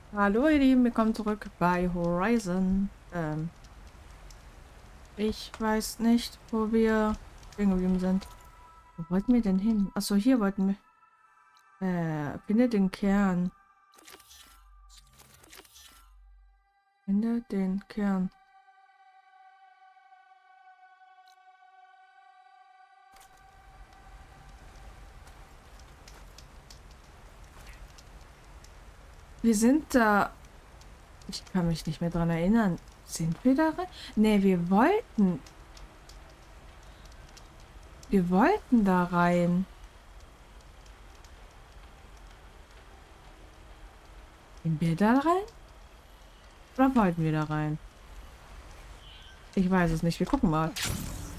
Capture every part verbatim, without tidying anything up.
Hallo ihr Lieben, willkommen zurück bei Horizon. Ähm, ich weiß nicht, wo wir stehen geblieben sind. Wo wollten wir denn hin? Achso, hier wollten wir. Äh, finde den Kern. Finde den Kern. Wir sind da. Ich kann mich nicht mehr dran erinnern. Sind wir da rein? Ne, wir wollten. Wir wollten da rein. Sind wir da rein? Oder wollten wir da rein? Ich weiß es nicht. Wir gucken mal. Ich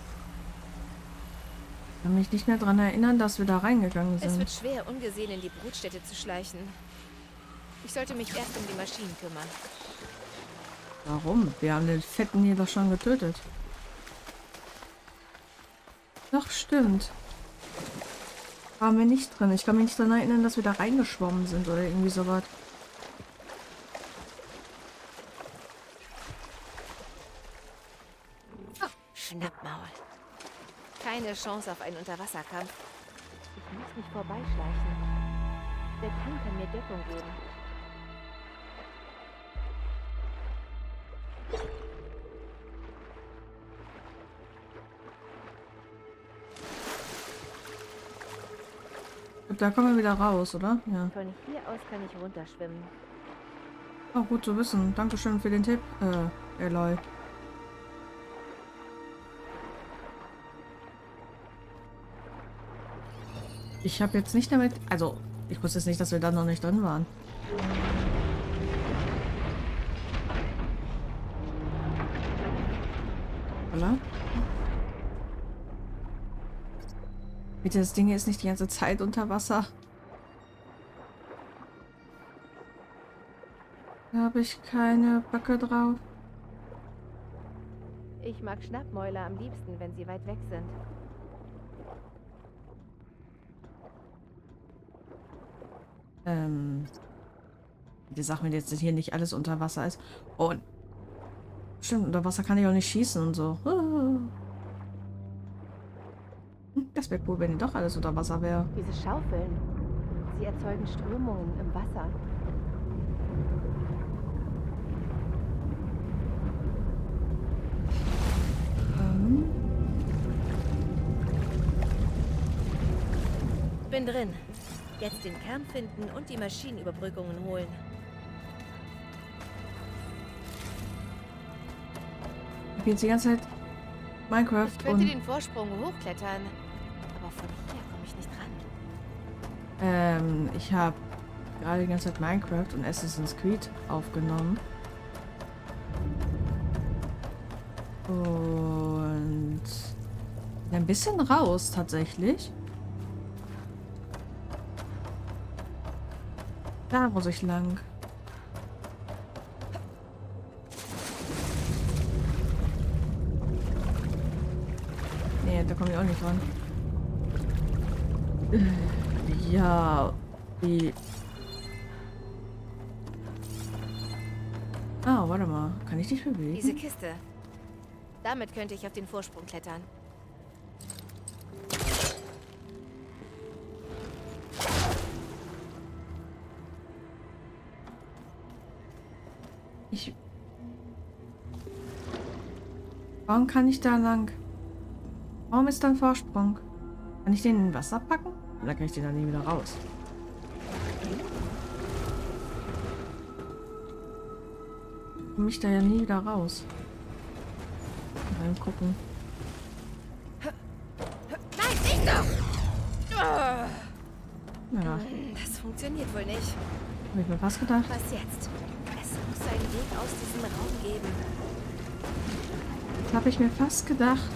kann mich nicht mehr daran erinnern, dass wir da reingegangen sind. Es wird schwer, ungesehen in die Brutstätte zu schleichen. Ich sollte mich erst um die Maschinen kümmern. Warum? Wir haben den Fetten hier doch schon getötet. Doch, stimmt. Waren wir nicht drin. Ich kann mich nicht daran erinnern, dass wir da reingeschwommen sind oder irgendwie sowas. Schnappmaul. Keine Chance auf einen Unterwasserkampf. Ich muss mich vorbeischleichen. Der Tank kann mir Deckung geben. Da kommen wir wieder raus, oder? Ja. Von hier aus kann ich runterschwimmen. Oh, gut zu wissen. Dankeschön für den Tipp, äh, Eloy. Ich habe jetzt nicht damit... Also, ich wusste jetzt nicht, dass wir da noch nicht drin waren. Oder? Bitte, das Ding ist nicht die ganze Zeit unter Wasser. Da habe ich keine Böcke drauf. Ich mag Schnappmäuler am liebsten, wenn sie weit weg sind. Ähm... Die Sache, wenn jetzt hier nicht alles unter Wasser ist. Oh, stimmt, unter Wasser kann ich auch nicht schießen und so. Das wäre cool, wenn doch alles unter Wasser wäre. Diese Schaufeln, sie erzeugen Strömungen im Wasser. Ähm. Bin drin. Jetzt den Kern finden und die Maschinenüberbrückungen holen. Ich bin jetzt die ganze Zeit Minecraft Ich könnte und... den Vorsprung hochklettern, aber von hier komme ich nicht ran. Ähm, ich habe gerade die ganze Zeit Minecraft und Assassin's Creed aufgenommen. Und ein bisschen raus tatsächlich. Da muss ich lang. Nee, da komme ich auch nicht ran. Ja, wie... Ah, warte mal. Kann ich dich bewegen? Diese Kiste. Damit könnte ich auf den Vorsprung klettern. Ich... Warum kann ich da lang? Warum ist da ein Vorsprung? Kann ich den in Wasser packen? Oder kann ich den dann nie wieder raus? Komme ich da ja nie wieder raus. Mal gucken. Nein, nicht noch! Ja, Das funktioniert wohl nicht. habe ich mir fast gedacht. Was jetzt? Es muss einen Weg aus diesem Raum geben. Das habe ich mir fast gedacht.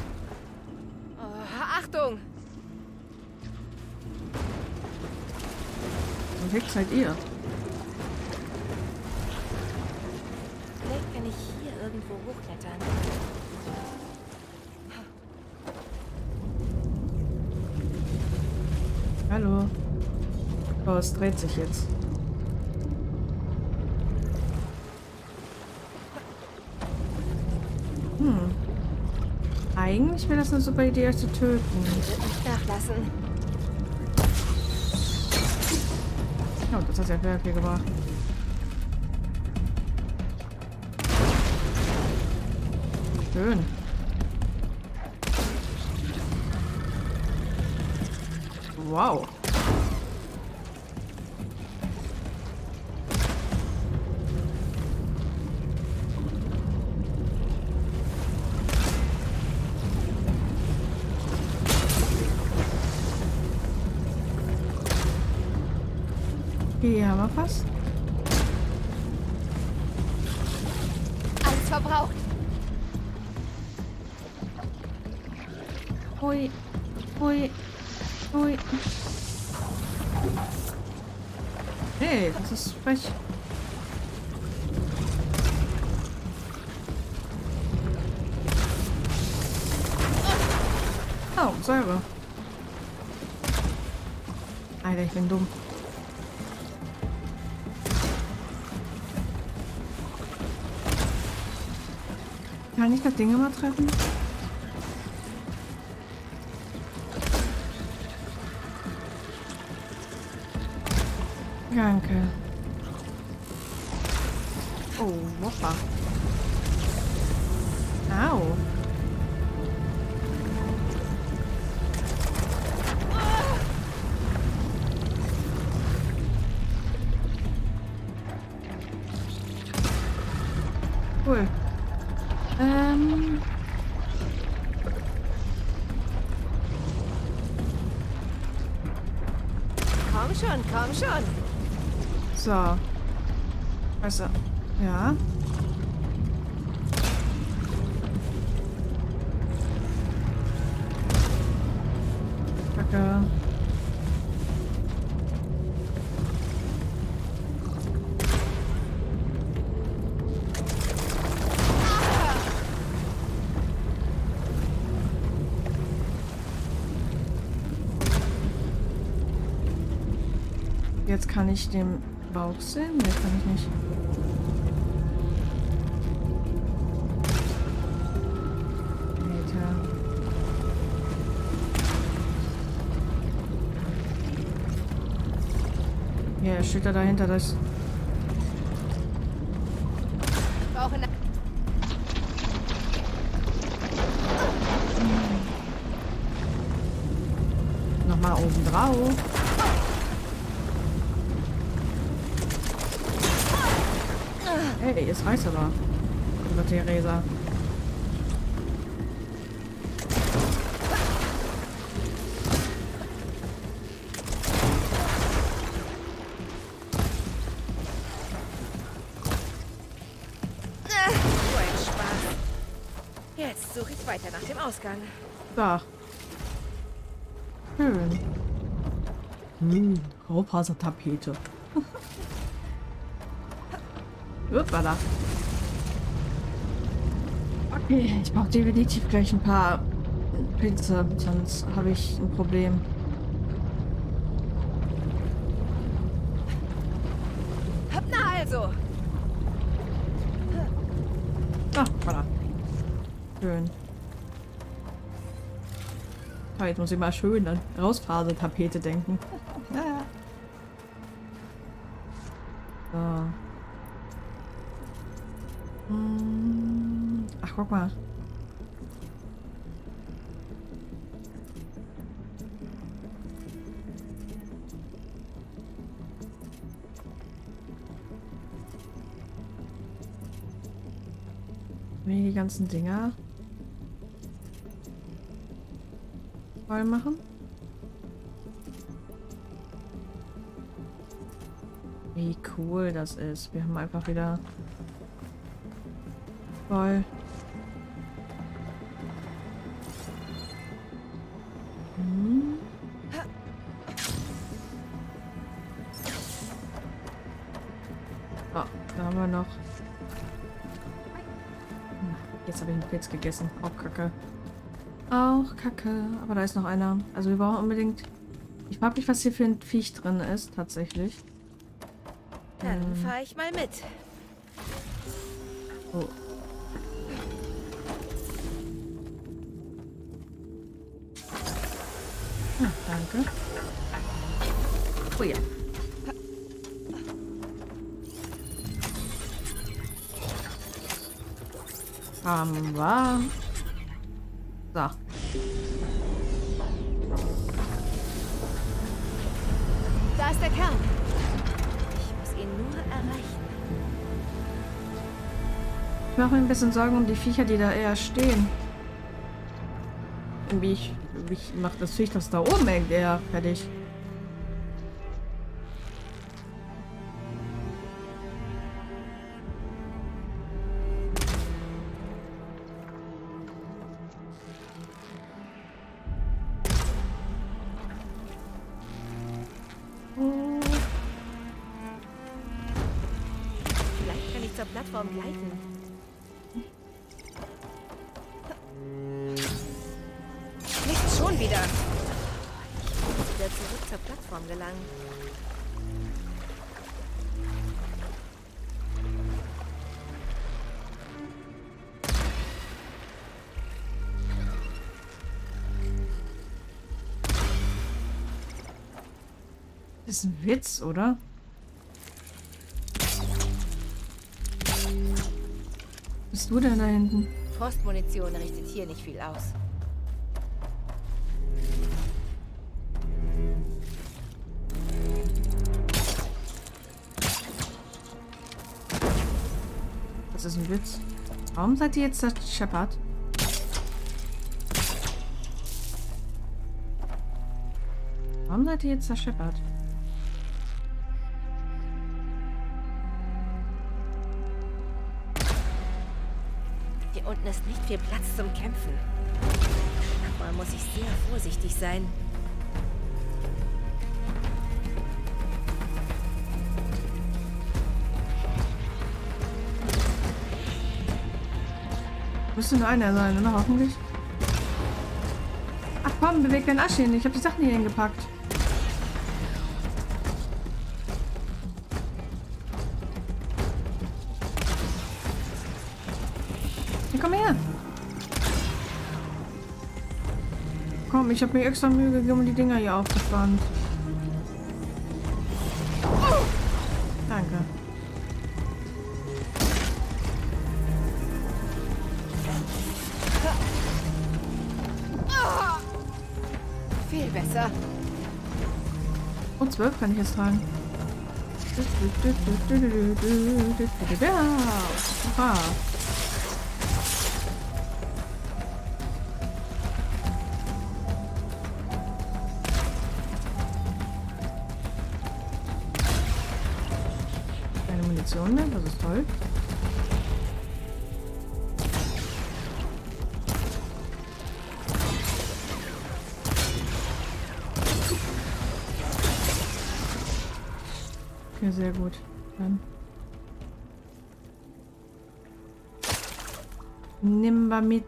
Oh, Achtung! Und weg seid ihr. Vielleicht kann ich hier irgendwo hochklettern. Hallo. Oh, es dreht sich jetzt. Hm. Eigentlich wäre das eine super Idee, euch zu töten. Ich würde nicht nachlassen. Oh, das hat ja sehr viel gebracht. Schön. Wow. Hier haben wir fast. Alles verbraucht. Ui. Ui. Ui. Hey, das ist frech. Oh, Säure. Alter, ich bin dumm. Kann ich das Ding immer treffen? Danke. Oh, Woppa. Au. Cool. Ähm. Komm schon, komm schon. So. Also, ja. Kacke. Jetzt kann ich den Bauch sehen? Ne, kann ich nicht. Alter. Ja, er steht da dahinter, das. Bauch in der Nochmal oben drauf. Hey, es reißt aber. Über Theresa. So ein Spaß. Jetzt suche ich weiter nach dem Ausgang. Da. Schön. Hm, Raufasertapete. Uppala. Okay, ich brauche definitiv gleich ein paar Pilze, sonst habe ich ein Problem. Na also. Ah, voilà. Schön. Oh, jetzt muss ich mal schön an Rausfasertapete denken. So. Hm. Ach, guck mal. Will die ganzen Dinger voll machen? Wie cool das ist. Wir haben einfach wieder voll. Hm. Oh, da haben wir noch. Jetzt habe ich einen Pilz gegessen. Auch Kacke. Auch Kacke. Aber da ist noch einer. Also wir brauchen unbedingt... Ich frage mich, was hier für ein Viech drin ist, tatsächlich. Dann Hm. fahre ich mal mit. Oh. Ah, danke. Oh ja. Haben wir. So. Da ist der Kern. Ich muss ihn nur erreichen. Ich mache mir ein bisschen Sorgen um die Viecher, die da eher stehen. Irgendwie ich, ich mache das Viech, das da oben hängt, eher fertig. Vielleicht kann ich zur Plattform gleiten. Nicht schon wieder. Ich muss wieder zurück zur Plattform gelangen. Das ist ein Witz, oder? Was bist du denn da hinten? Frostmunition richtet hier nicht viel aus. Das ist ein Witz. Warum seid ihr jetzt der Shepard? Warum seid ihr jetzt der Shepard? Hier unten ist nicht viel Platz zum Kämpfen. Man muss ich sehr vorsichtig sein. Müsste nur einer sein, oder? Hoffentlich. Ach komm, beweg deinen Arsch hin. Ich habe die Sachen hier hingepackt. Hier, komm her. Komm, ich habe mir extra Mühe gegeben und die Dinger hier aufgespannt. Danke. Viel besser. Und zwölf kann ich jetzt tragen. Ja. Aha. Keine Munition mehr, das ist toll. Okay, sehr gut. Dann nimm mal mit.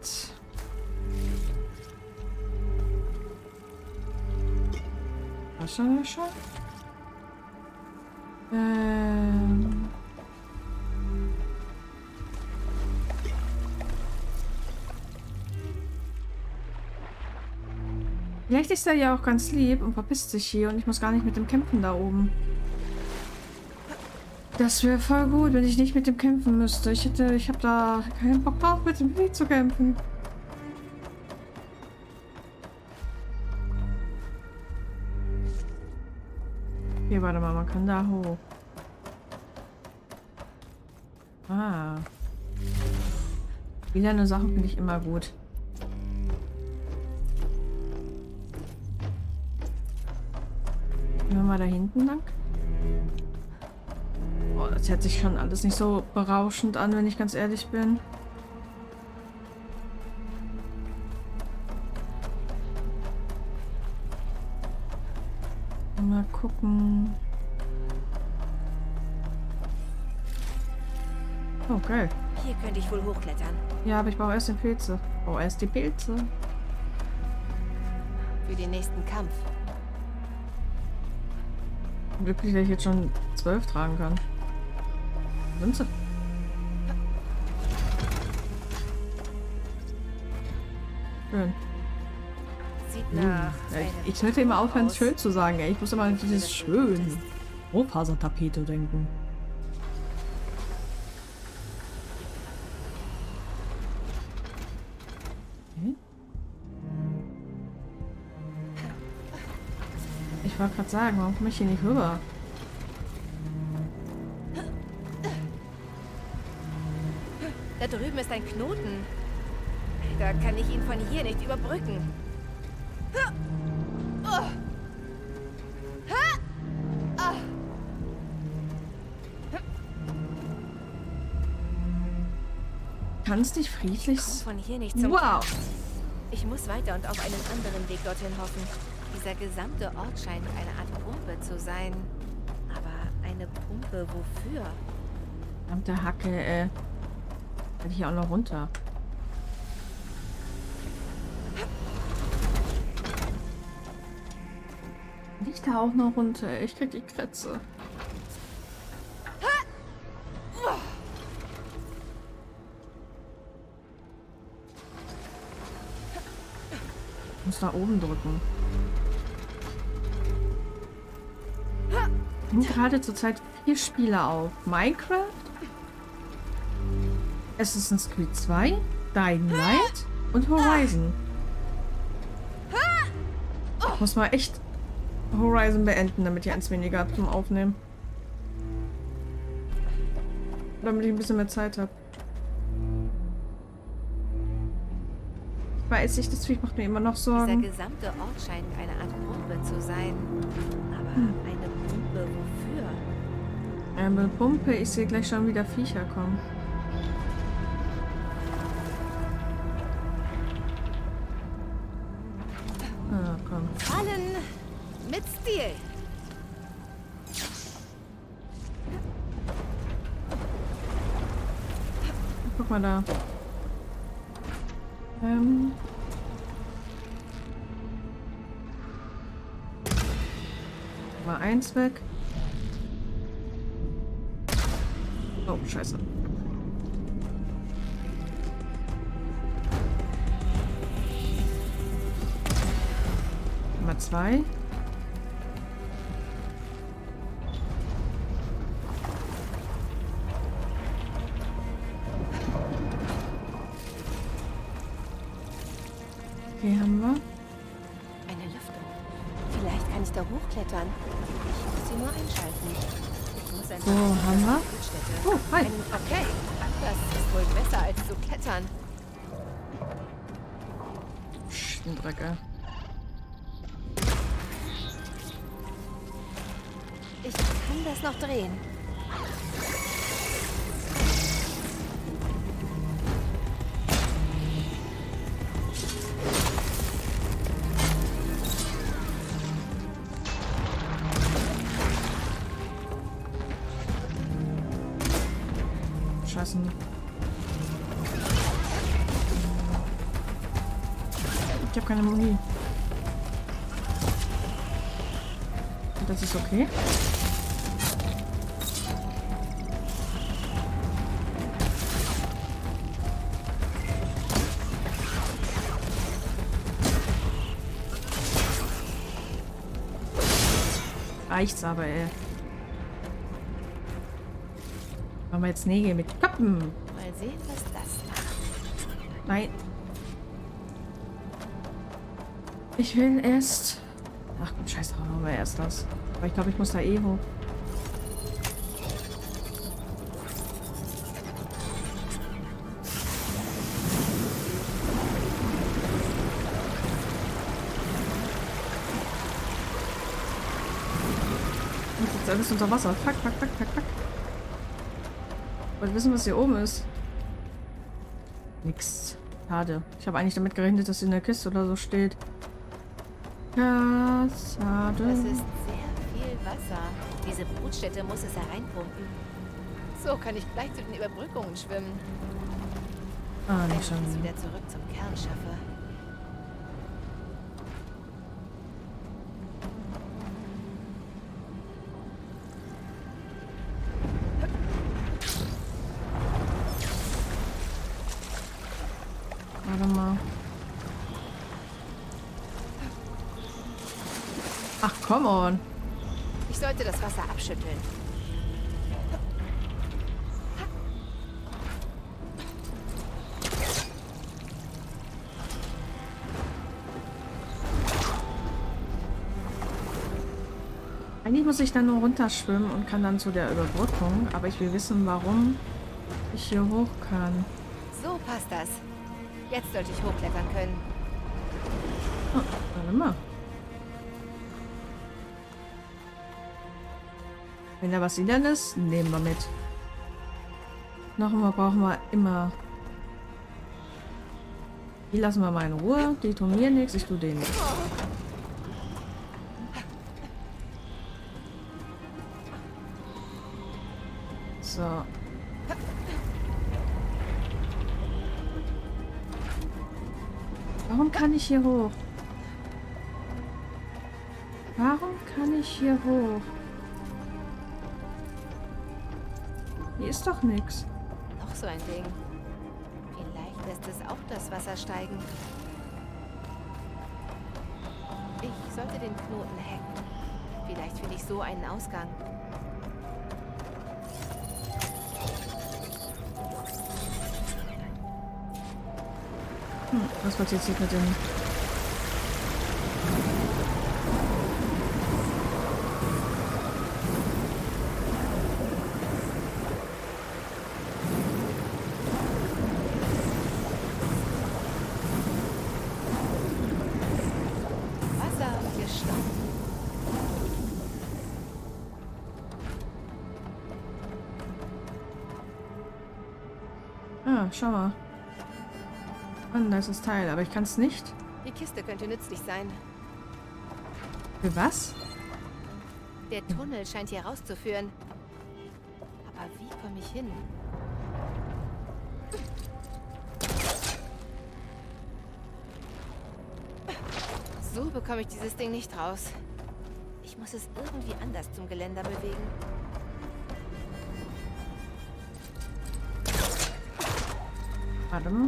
Wasserlöscher? Ähm. Vielleicht ist er ja auch ganz lieb und verpisst sich hier und ich muss gar nicht mit dem kämpfen da oben. Das wäre voll gut, wenn ich nicht mit dem kämpfen müsste. Ich hätte, ich habe da keinen Bock drauf, mit dem Weg zu kämpfen. Okay, warte mal, man kann da hoch. Ah. Wieder eine Sache finde ich immer gut. Gehen wir mal da hinten lang. Oh, das hört sich schon alles nicht so berauschend an, wenn ich ganz ehrlich bin. Mal gucken. Oh, geil. Hier könnte ich wohl hochklettern. Ja, aber ich brauche erst den Pilze. Oh, erst die Pilze. Für den nächsten Kampf. Glücklich, dass ich jetzt schon zwölf tragen kann. Wo sind sie? Sieht Na, Ich sollte immer aufhören, schön zu sagen. Ey. Ich muss immer an dieses schön Rohfasertapete denken. Okay. Ich wollte gerade sagen, warum komme ich hier nicht rüber? Da drüben ist ein Knoten. Da kann ich ihn von hier nicht überbrücken. Kannst dich friedlich... Ich komm von hier nicht zum Wow! Camp. Ich muss weiter und auf einen anderen Weg dorthin hoffen. Dieser gesamte Ort scheint eine Art Pumpe zu sein. Aber eine Pumpe wofür? Verdammte Hacke, ey. Kann ich hier auch noch runter? Liegt da auch noch runter? Ey. Ich krieg die Krätze. Ich muss da oben drücken. Sind gerade zurzeit vier Spiele auf. Minecraft, Assassin's Creed zwei, Dying Light und Horizon. Ich muss mal echt Horizon beenden, damit ich eins weniger habe zum Aufnehmen. Damit ich ein bisschen mehr Zeit habe. Ich weiß nicht, das Viech macht mir immer noch Sorgen. Dieser gesamte Ort scheint eine Art Pumpe zu sein. Aber Hm. eine Pumpe wofür? Eine Pumpe, ich sehe gleich schon wieder Viecher kommen. Ah, komm. Fallen mit Stil. Guck mal da. Ähm. Mal eins weg. Oh, scheiße. Mal zwei. Okay, haben wir. Eine Lüftung. Vielleicht kann ich da hochklettern. Ich muss sie nur einschalten. Ich muss einfach So, haben wir. Brutstätte. Oh, hi. Ein, okay, das ist wohl besser als zu klettern. Psst, ein Drecker. Ich kann das noch drehen. Scheiße. Ich habe keine Muni. Das ist okay. Reicht's aber, ey. Machen wir jetzt Nägel mit Kappen. Mal sehen, was das macht. Nein. Ich will erst... Ach gut, scheiße, machen wir erst das. Aber ich glaube, ich muss da eh hoch. Das ist jetzt alles unter Wasser. Fuck, fuck, fuck, fuck, fuck. Ich wollte wissen, was hier oben ist. Nix. Schade. Ich habe eigentlich damit gerechnet, dass sie in der Kiste oder so steht. Ja, schade. Das ist sehr viel Wasser. Diese Brutstätte muss es hereinpumpen. So kann ich gleich zu den Überbrückungen schwimmen. Ah, Wenn nicht ich schon. es wieder zurück zum Kern schaffe. Warte mal. Ach, come on. Ich sollte das Wasser abschütteln. Eigentlich muss ich dann nur runterschwimmen und kann dann zu der Überbrückung. Aber ich will wissen, warum ich hier hoch kann. So passt das. Jetzt sollte ich hochklettern können. Oh, warte mal. Wenn da was drin ist, nehmen wir mit. Nochmal brauchen wir immer. Die lassen wir mal in Ruhe. Die tun mir nichts, ich tue denen nichts. So. Warum kann ich hier hoch? Warum kann ich hier hoch? Hier ist doch nichts. Noch so ein Ding. Vielleicht lässt es auch das Wasser steigen. Ich sollte den Knoten hacken. Vielleicht finde ich so einen Ausgang. Hm, was passiert jetzt mit dem... Wasser gestoppt. Ah, schau mal. Ein nices Teil, aber ich kann es nicht. Die Kiste könnte nützlich sein. Für was? Der Tunnel scheint hier rauszuführen. Aber wie komme ich hin? So bekomme ich dieses Ding nicht raus. Ich muss es irgendwie anders zum Geländer bewegen. Warte mal.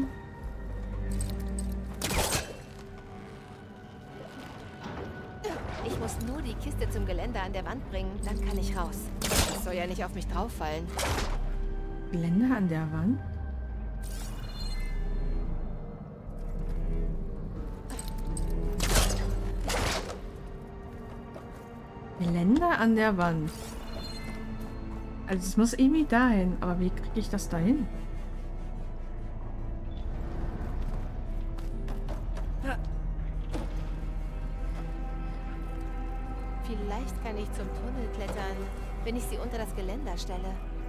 Ich muss nur die Kiste zum Geländer an der Wand bringen, dann kann ich raus. Das soll ja nicht auf mich drauf fallen. Geländer an der Wand? Geländer an der Wand. Also es muss irgendwie dahin. Aber wie kriege ich das dahin? Vielleicht kann ich zum Tunnel klettern, wenn ich sie unter das Geländer stelle.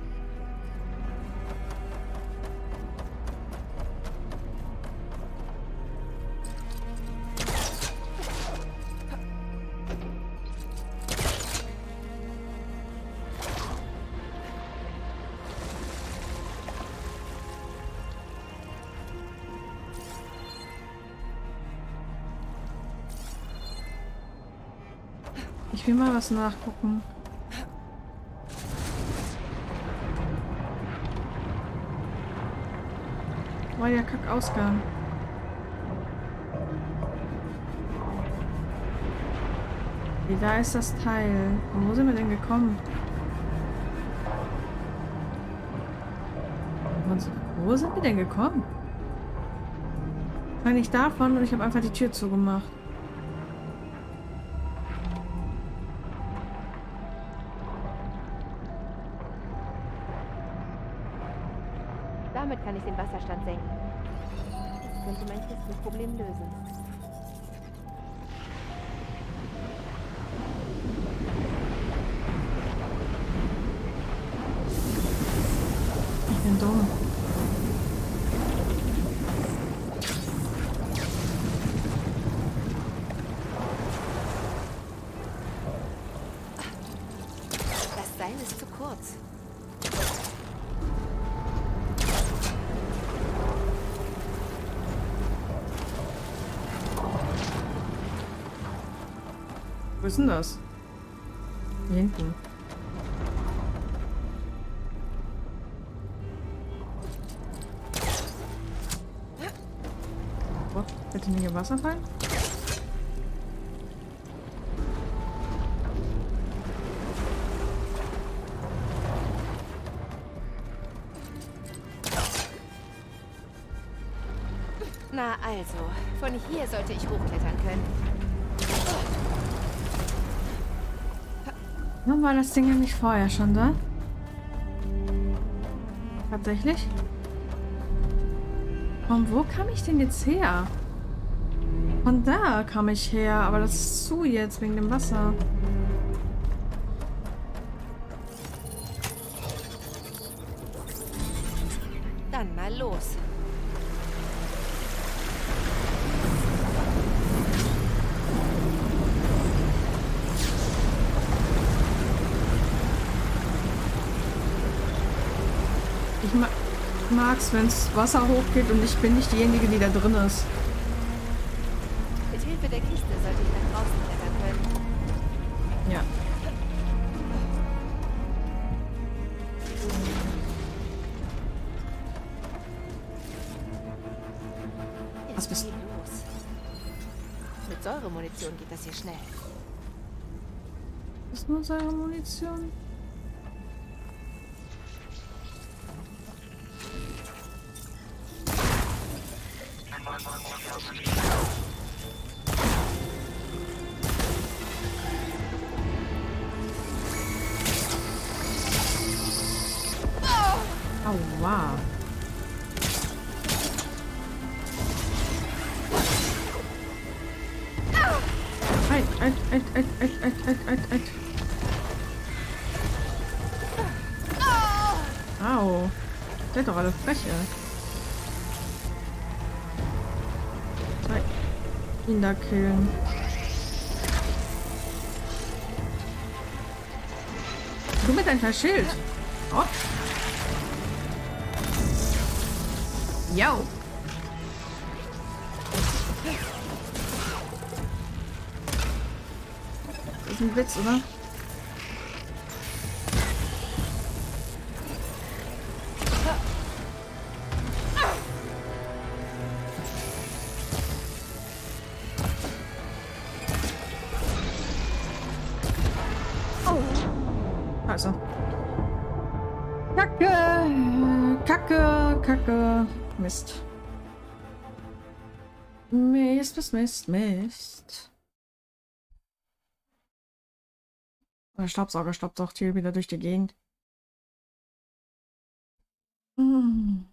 Ich will mal was nachgucken. War ja Kackausgang. Wie, da ist das Teil. Wo sind wir denn gekommen? Wo sind wir denn gekommen? Wahrscheinlich davon und ich habe einfach die Tür zugemacht. Damit kann ich den Wasserstand senken. Das könnte mein Kistenproblem lösen. Ich bin dumm. Das Seil ist zu kurz. Wo ist denn das? Hier hinten. Oh, bitte nicht im Wasser fallen? Na also, von hier sollte ich hochklettern können. Warum war das Ding ja nicht vorher schon da? Tatsächlich? Von wo kam ich denn jetzt her? Von da kam ich her, aber das ist zu jetzt wegen dem Wasser. Dann mal los. Ich ma mag's, wenn's Wasser hochgeht und ich bin nicht diejenige, die da drin ist. Mit Hilfe der Kiste sollte ich nach draußen klettern können. Ja. Was bist du? Los. Mit Säuremunition geht das hier schnell. Ist nur Säuremunition? Aua. Halt, halt, halt, halt, halt, halt, halt, halt, halt. Au. Seid doch alle Freche. Ihn da killen. Du mit deinem Schild. Oh. Yo. Das ist ein Witz, oder? Also. Kacke! Kacke! Kacke! Mist. Mist, Mist, Mist, Mist. Der Staubsauger staubsaugt hier wieder durch die Gegend. Hm.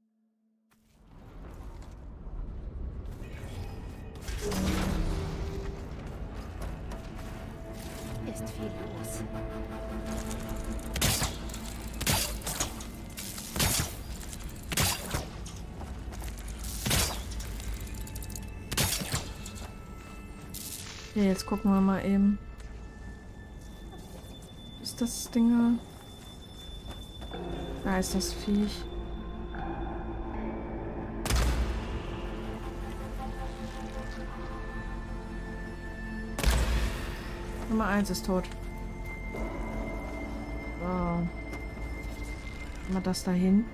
Ist viel los. Okay, jetzt gucken wir mal eben. Ist das Ding? Da ist das Viech. Nummer eins ist tot. So. Haben wir das da hinten?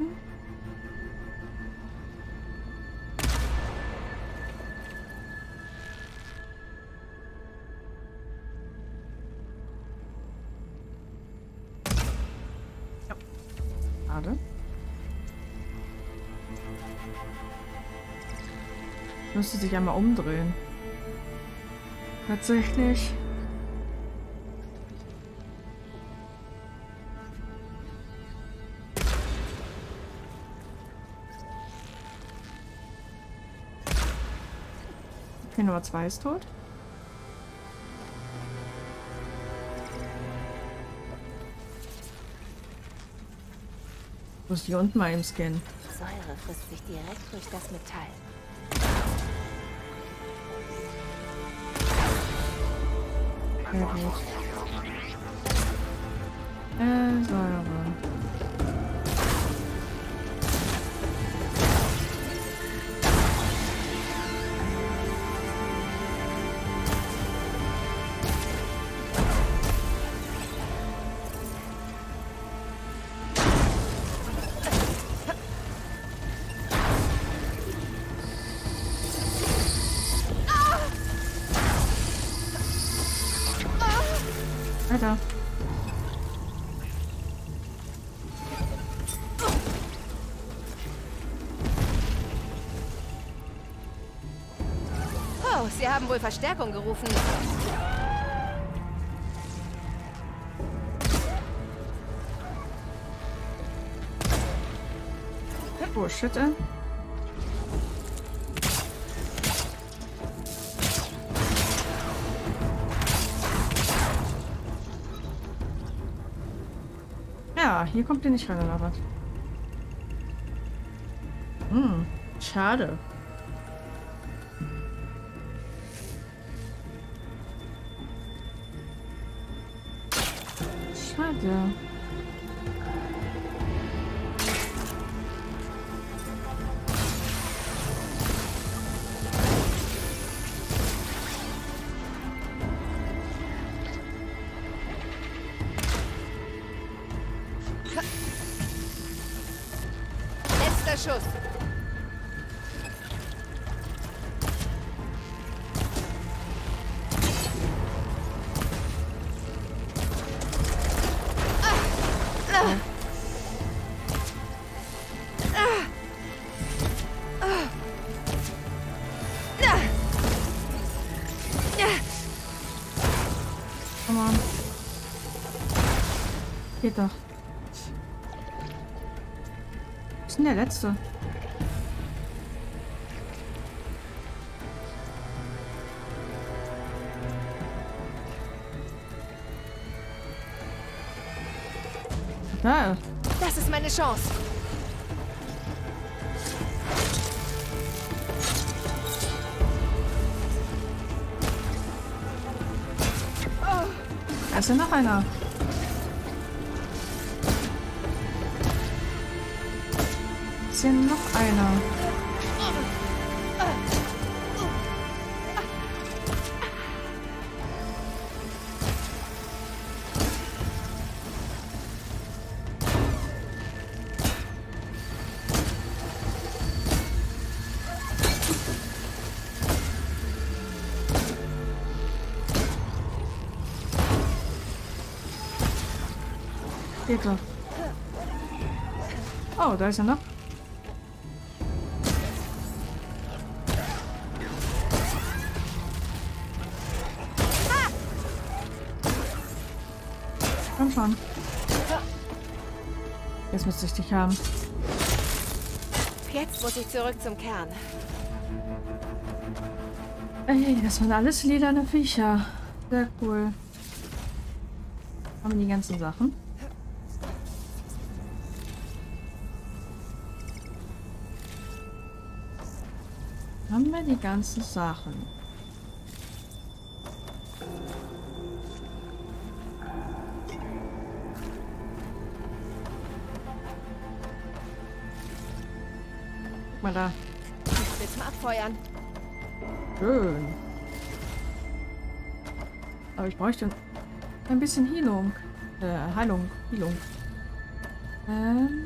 Ja. Schade. Müsste sich einmal umdrehen. Tatsächlich. Okay, Nummer zwei ist tot. Muss hier unten mal im Scan. Säure frisst sich direkt durch das Metall. Sehr gut. Äh, Säure. Alter. Oh, sie haben wohl Verstärkung gerufen. Oh, shit, ey. Ja, hier kommt ihr nicht rein, oder was? Hm, schade. Schade. Letzter Schuss. Komm on. Geht doch. Wo ist denn der letzte? Da. Das ist meine Chance. Da ist ja noch einer. Ist ja noch einer. Geht doch. Oh, da ist er noch. Komm schon. Jetzt müsste ich dich haben. Jetzt muss ich zurück zum Kern. Ey, das waren alles lilane Viecher. Sehr cool. Haben wir die ganzen Sachen? Haben wir die ganzen Sachen? Guck mal da. Ich will zum Abfeuern. Schön. Aber ich bräuchte ein bisschen Heilung. Äh, Heilung. Heilung. Ähm.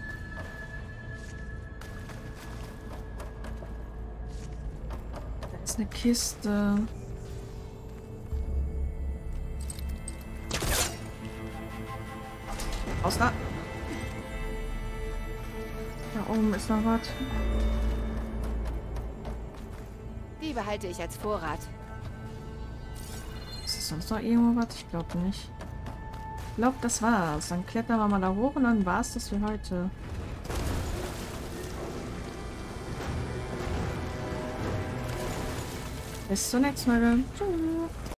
Da ist eine Kiste. Aus da. Da oben ist noch was. Die behalte ich als Vorrat. Ist das sonst noch irgendwo was? Ich glaube nicht. Ich glaube, das war's. Dann klettern wir mal da hoch und dann war's das für heute. Bis zur nächsten Mal. Tschüss.